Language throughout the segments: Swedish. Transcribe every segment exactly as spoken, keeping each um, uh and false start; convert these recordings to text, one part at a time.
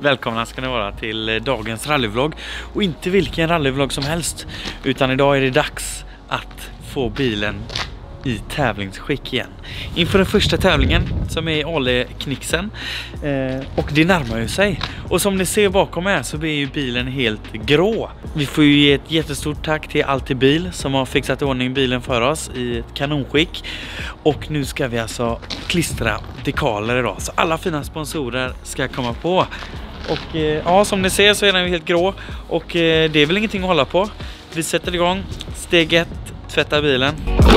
Välkomna ska ni vara till dagens rallyvlogg. Och inte vilken rallyvlogg som helst, utan idag är det dags att få bilen i tävlingsskick igen. Inför den första tävlingen som är Ale-knixen. eh, Och det närmar ju sig. Och som ni ser bakom här så blir ju bilen helt grå. Vi får ju ge ett jättestort tack till Altibil som har fixat ordning bilen för oss i ett kanonskick. Och nu ska vi alltså klistra dekaler idag, så alla fina sponsorer ska komma på. Och eh, ja, som ni ser så är den ju helt grå. Och eh, det är väl ingenting att hålla på. Vi sätter igång. Steg ett, tvätta bilen.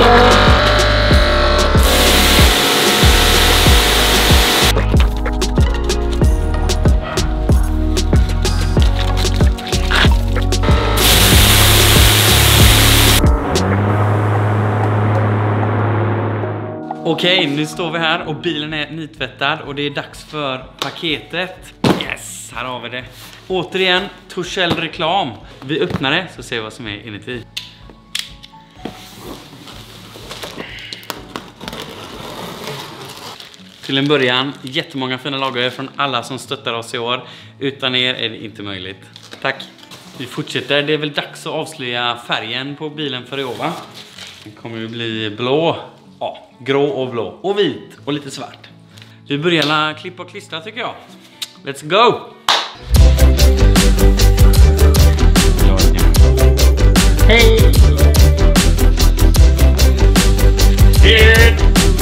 Okej, nu står vi här och bilen är nytvättad och det är dags för paketet. Yes, här har vi det. Återigen, Torshäll reklam. Vi öppnar det så ser vi vad som är inuti. Till en början, jättemånga fina lager från alla som stöttar oss i år. Utan er är det inte möjligt. Tack. Vi fortsätter. Det är väl dags att avslöja färgen på bilen för i år, va? Den kommer ju bli blå. Ja, grå och blå. Och vit och lite svart. Vi börjar klippa och klistra tycker jag. Let's go! Hej! Hej!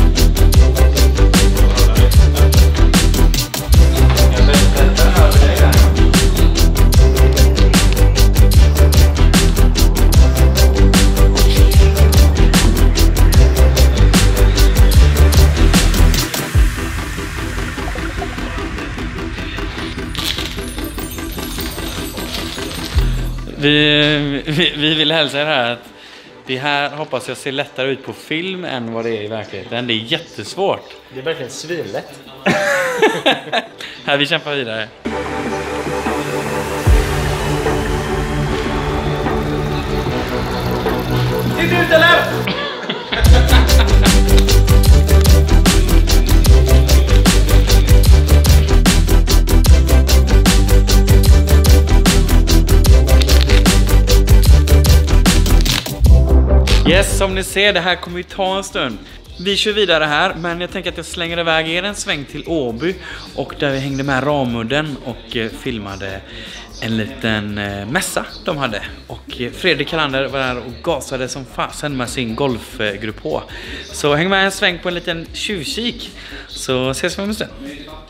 Vi, vi, vi vill hälsa er här att det här hoppas jag ser lättare ut på film än vad det är i verkligheten. Det är jättesvårt. Det är verkligen svinlätt. Här, vi kämpar vidare. Sitt ut eller? Yes, som ni ser, det här kommer ju ta en stund. Vi kör vidare här, men jag tänker att jag slänger iväg er en sväng till Åby. Och där vi hängde med Ramudden och eh, filmade en liten eh, mässa de hade. Och eh, Fredrik Kalander var där och gasade som fasen med sin golfgrupp H. Så häng med en sväng på en liten tjuvkik, så ses vi om en stund.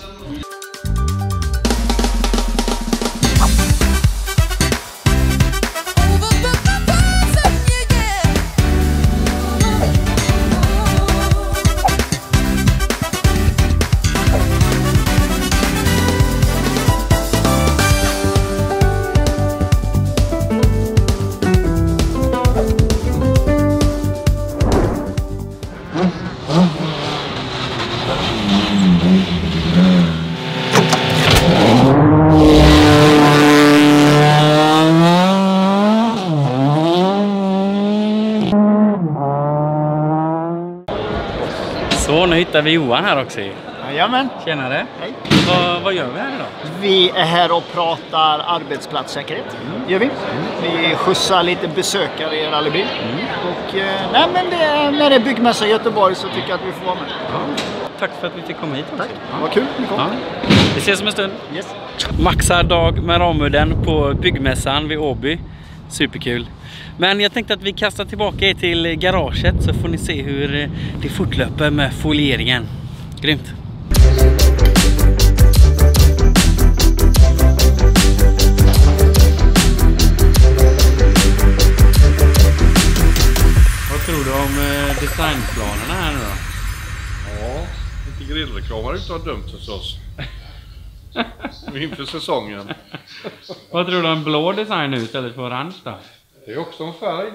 Så, nu hittar vi Johan här också. Jajamän. Tjenare. Hej. Vad, vad gör vi här idag? Vi är här och pratar arbetsplatssäkerhet. Mm. Gör vi. Vi skjutsar lite besökare i rallybil. Mm. Och eh, nej, men det är, när det är byggmässa i Göteborg så tycker jag att vi får vara med. Ja. Tack för att vi fick komma hit. Tack. Ja. Vad kul ni kom. Ja. Vi ses om en stund. Yes. Maxar dag med Ramudden på byggmässan vid Åby. Superkul. Men jag tänkte att vi kastar tillbaka er till garaget så får ni se hur det fortlöper med folieringen. Grymt. Vad tror du om designplanerna här nu då? Ja, lite grillreklam har inte varit dumt hos oss. Inför säsongen. Vad tror du om blå design nu istället för orange då? Det är också en färg.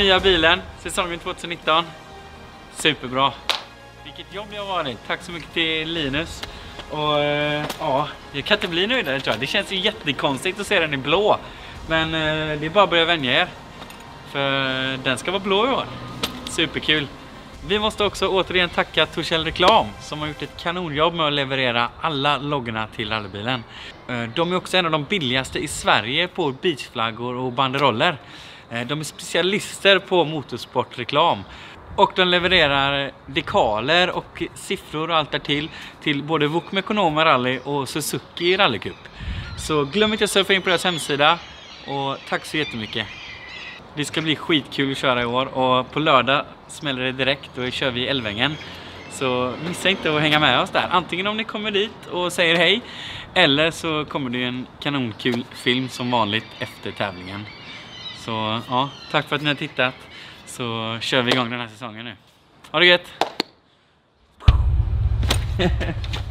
nya bilen, säsongen tjugonitton. Superbra. Vilket jobb jag har varit. Tack så mycket till Linus. Och eh, ja, jag kan inte bli nöjdare tror jag. Det känns ju jättekonstigt att se den i blå. Men eh, det är bara att börja vänja er. För den ska vara blå i år. Superkul. Vi måste också återigen tacka Torshäll Reklam som har gjort ett kanonjobb med att leverera alla loggorna till rallybilen. De är också en av de billigaste i Sverige på beachflaggor och banderoller. De är specialister på motorsportreklam. Och de levererar dekaler och siffror och allt därtill till både V O K Mekonomen Rally och Suzuki Rallycup. Så glöm inte att surfa in på deras hemsida och tack så jättemycket. Det ska bli skitkul att köra i år och på lördag smäller det direkt, då kör vi i Älvängen. Så missa inte att hänga med oss där. Antingen om ni kommer dit och säger hej eller så kommer det en kanonkul film som vanligt efter tävlingen. Så ja, tack för att ni har tittat. Så kör vi igång den här säsongen nu. Ha det gött!